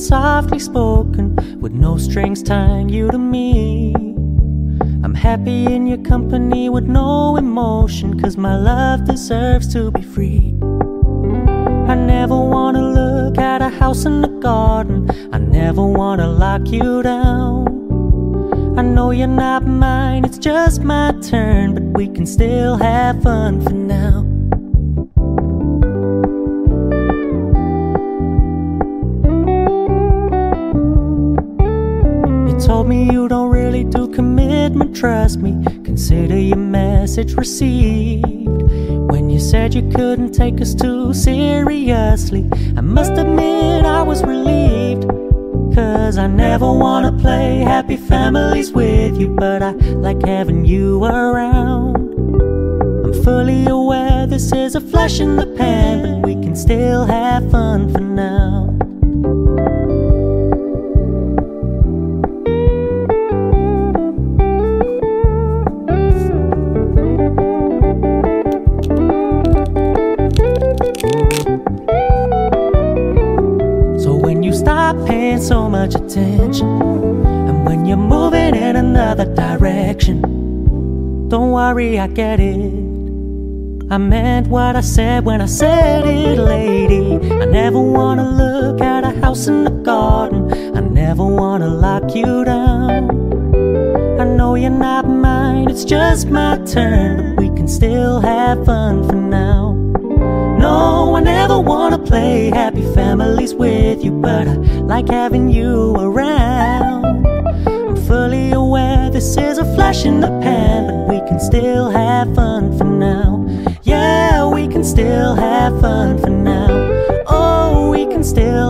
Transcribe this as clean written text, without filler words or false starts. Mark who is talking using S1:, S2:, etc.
S1: softly spoken, with no strings tying you to me. I'm happy in your company with no emotion, 'cause my love deserves to be free. I never wanna look at a house in the garden, I never wanna lock you down. I know you're not mine, it's just my turn, but we can still have fun for now. You told me you don't really do commitment, trust me, consider your message received. When you said you couldn't take us too seriously, I must admit I was relieved. 'Cause I never wanna play happy families with you, but I like having you around. I'm fully aware this is a flash in the pan, but we can still have fun for now. Stop paying so much attention, and when you're moving in another direction, don't worry, I get it. I meant what I said when I said it, lady. I never wanna look at a house in the garden, I never wanna lock you down. I know you're not mine, it's just my turn, but we can still have fun for now. No, I never wanna play happy families with you, but I like having you around. I'm fully aware this is a flash in the pan, but we can still have fun for now. Yeah, we can still have fun for now. Oh, we can still